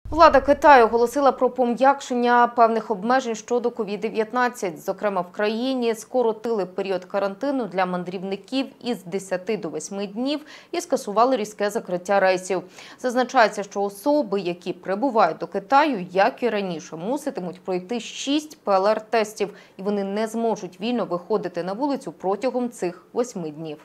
Влада Китаю оголосила про пом'якшення певних обмежень щодо COVID-19. Зокрема, в країні скоротили період карантину для мандрівників із 10 до 8 днів і скасували різке закриття рейсів. Зазначається, що особи, які прибувають до Китаю, як і раніше, муситимуть пройти 6 ПЛР-тестів, і вони не зможуть вільно виходити на вулицю протягом цих 8 днів.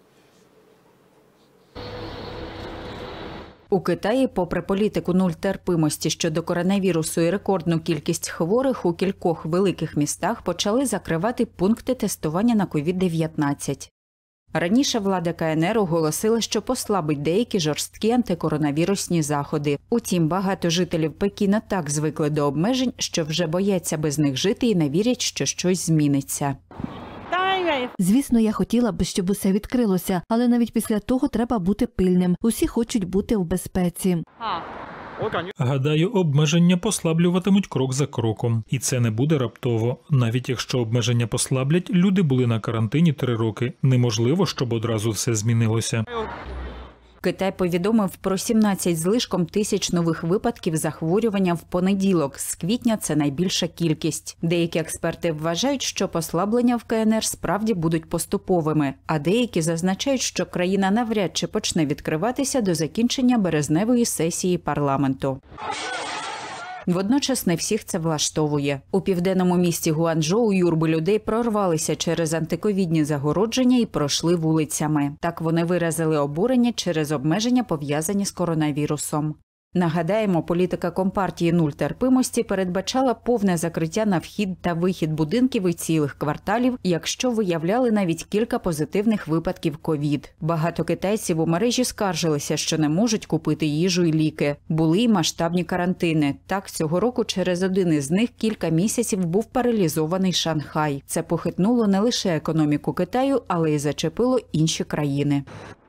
У Китаї, попри політику нуль терпимості щодо коронавірусу і рекордну кількість хворих, у кількох великих містах почали закривати пункти тестування на COVID-19. Раніше влада КНР оголосила, що послабить деякі жорсткі антикоронавірусні заходи. Утім, багато жителів Пекіна так звикли до обмежень, що вже бояться без них жити і не вірять, що щось зміниться. Звісно, я хотіла б, щоб усе відкрилося, але навіть після того треба бути пильним. Усі хочуть бути в безпеці. Гадаю, обмеження послаблюватимуть крок за кроком. І це не буде раптово. Навіть якщо обмеження послаблять, люди були на карантині 3 роки. Неможливо, щоб одразу все змінилося. Китай повідомив про 17 з лишком тисяч нових випадків захворювання в понеділок. З квітня це найбільша кількість. Деякі експерти вважають, що послаблення в КНР справді будуть поступовими, а деякі зазначають, що країна навряд чи почне відкриватися до закінчення березневої сесії парламенту. Водночас не всіх це влаштовує. У південному місті Гуанчжоу юрби людей прорвалися через антиковідні загородження і пройшли вулицями. Так вони виразили обурення через обмеження, пов'язані з коронавірусом. Нагадаємо, політика Компартії нуль терпимості передбачала повне закриття на вхід та вихід будинків і цілих кварталів, якщо виявляли навіть кілька позитивних випадків ковід. Багато китайців у мережі скаржилися, що не можуть купити їжу і ліки. Були й масштабні карантини. Так, цього року через один із них кілька місяців був паралізований Шанхай. Це похитнуло не лише економіку Китаю, але й зачепило інші країни.